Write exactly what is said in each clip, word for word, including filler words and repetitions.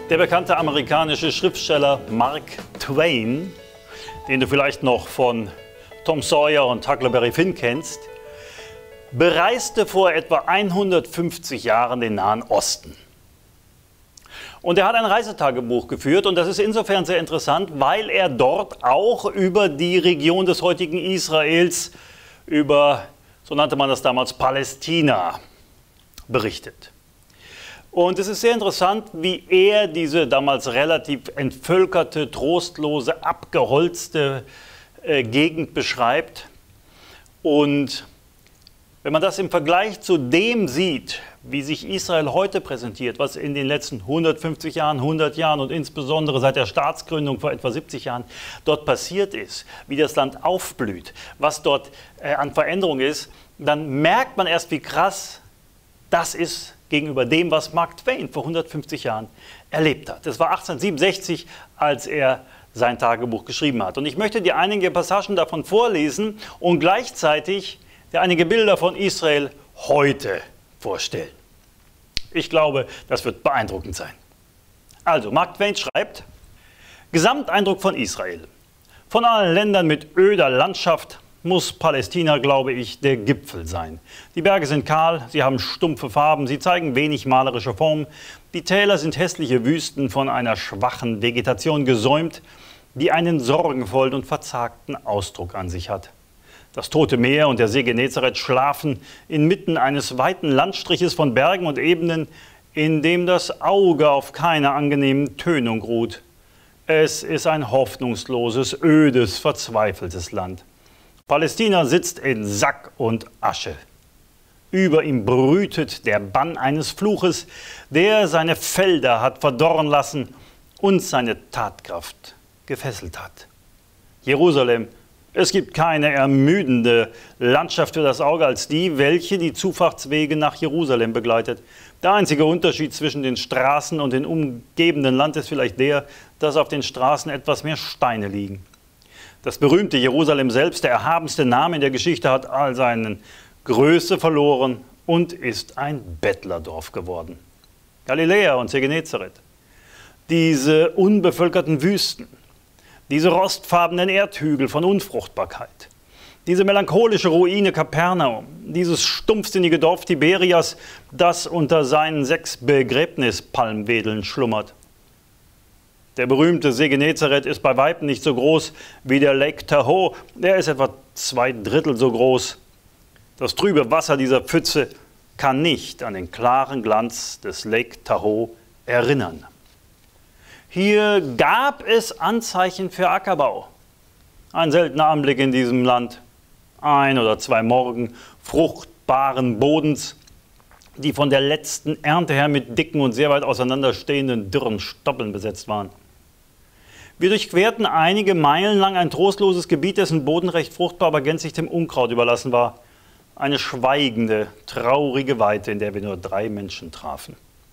Der bekannte amerikanische Schriftsteller Mark Twain, den du vielleicht noch von Tom Sawyer und Huckleberry Finn kennst, bereiste vor etwa hundertfünfzig Jahren den Nahen Osten. Und er hat ein Reisetagebuch geführt, und das ist insofern sehr interessant, weil er dort auch über die Region des heutigen Israels, über, so nannte man das damals, Palästina, berichtet. Und es ist sehr interessant, wie er diese damals relativ entvölkerte, trostlose, abgeholzte äh, Gegend beschreibt. Und wenn man das im Vergleich zu dem sieht, wie sich Israel heute präsentiert, was in den letzten hundertfünfzig Jahren, hundert Jahren und insbesondere seit der Staatsgründung vor etwa siebzig Jahren dort passiert ist, wie das Land aufblüht, was dort äh, an Veränderung ist, dann merkt man erst, wie krass das ist gegenüber dem, was Mark Twain vor hundertfünfzig Jahren erlebt hat. Das war achtzehnhundertsiebenundsechzig, als er sein Tagebuch geschrieben hat. Und ich möchte dir einige Passagen davon vorlesen und gleichzeitig dir einige Bilder von Israel heute vorstellen. Ich glaube, das wird beeindruckend sein. Also, Mark Twain schreibt: Gesamteindruck von Israel. Von allen Ländern mit öder Landschaft muss Palästina, glaube ich, der Gipfel sein. Die Berge sind kahl, sie haben stumpfe Farben, sie zeigen wenig malerische Formen. Die Täler sind hässliche Wüsten von einer schwachen Vegetation gesäumt, die einen sorgenvollen und verzagten Ausdruck an sich hat. Das Tote Meer und der See Genezareth schlafen inmitten eines weiten Landstriches von Bergen und Ebenen, in dem das Auge auf keiner angenehmen Tönung ruht. Es ist ein hoffnungsloses, ödes, verzweifeltes Land. Palästina sitzt in Sack und Asche. Über ihm brütet der Bann eines Fluches, der seine Felder hat verdorren lassen und seine Tatkraft gefesselt hat. Jerusalem, es gibt keine ermüdende Landschaft für das Auge als die, welche die Zufahrtswege nach Jerusalem begleitet. Der einzige Unterschied zwischen den Straßen und dem umgebenden Land ist vielleicht der, dass auf den Straßen etwas mehr Steine liegen. Das berühmte Jerusalem selbst, der erhabenste Name in der Geschichte, hat all seine Größe verloren und ist ein Bettlerdorf geworden. Galiläa und See Genezareth, diese unbevölkerten Wüsten, diese rostfarbenen Erdhügel von Unfruchtbarkeit, diese melancholische Ruine Kapernaum, dieses stumpfsinnige Dorf Tiberias, das unter seinen sechs Begräbnispalmwedeln schlummert. Der berühmte See Genezareth ist bei Weitem nicht so groß wie der Lake Tahoe. Der ist etwa zwei Drittel so groß. Das trübe Wasser dieser Pfütze kann nicht an den klaren Glanz des Lake Tahoe erinnern. Hier gab es Anzeichen für Ackerbau. Ein seltener Anblick in diesem Land. Ein oder zwei Morgen fruchtbaren Bodens, die von der letzten Ernte her mit dicken und sehr weit auseinanderstehenden dürren Stoppeln besetzt waren. Wir durchquerten einige Meilen lang ein trostloses Gebiet, dessen Boden recht fruchtbar, aber gänzlich dem Unkraut überlassen war. Eine schweigende, traurige Weite, in der wir nur drei Menschen trafen.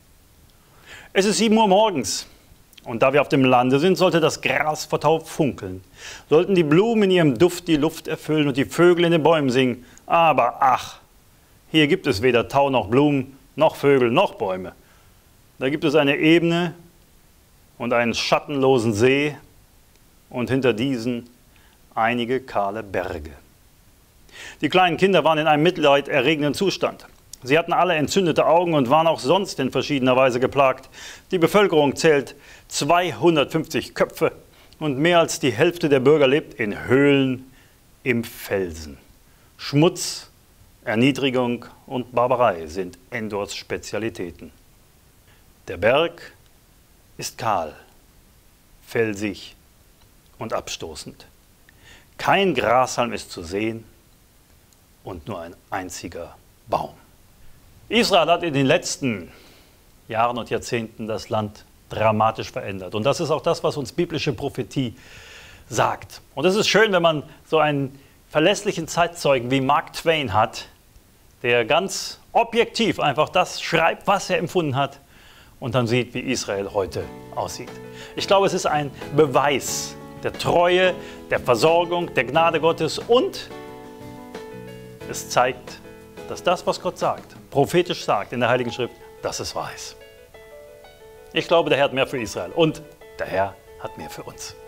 Es ist sieben Uhr morgens. Und da wir auf dem Lande sind, sollte das Gras vor Tau funkeln. Sollten die Blumen in ihrem Duft die Luft erfüllen und die Vögel in den Bäumen singen. Aber ach, hier gibt es weder Tau noch Blumen, noch Vögel, noch Bäume. Da gibt es eine Ebene und einen schattenlosen See und hinter diesen einige kahle Berge. Die kleinen Kinder waren in einem mitleiderregenden Zustand. Sie hatten alle entzündete Augen und waren auch sonst in verschiedener Weise geplagt. Die Bevölkerung zählt zweihundertfünfzig Köpfe und mehr als die Hälfte der Bürger lebt in Höhlen im Felsen. Schmutz, Erniedrigung und Barbarei sind Endors Spezialitäten. Der Berg ist kahl, felsig und abstoßend. Kein Grashalm ist zu sehen und nur ein einziger Baum. Israel hat in den letzten Jahren und Jahrzehnten das Land dramatisch verändert. Und das ist auch das, was uns biblische Prophetie sagt. Und es ist schön, wenn man so einen verlässlichen Zeitzeugen wie Mark Twain hat, der ganz objektiv einfach das schreibt, was er empfunden hat, und dann sieht, wie Israel heute aussieht. Ich glaube, es ist ein Beweis der Treue, der Versorgung, der Gnade Gottes, und es zeigt, dass das, was Gott sagt, prophetisch sagt in der Heiligen Schrift, dass es wahr ist. Ich glaube, der Herr hat mehr für Israel und der Herr hat mehr für uns.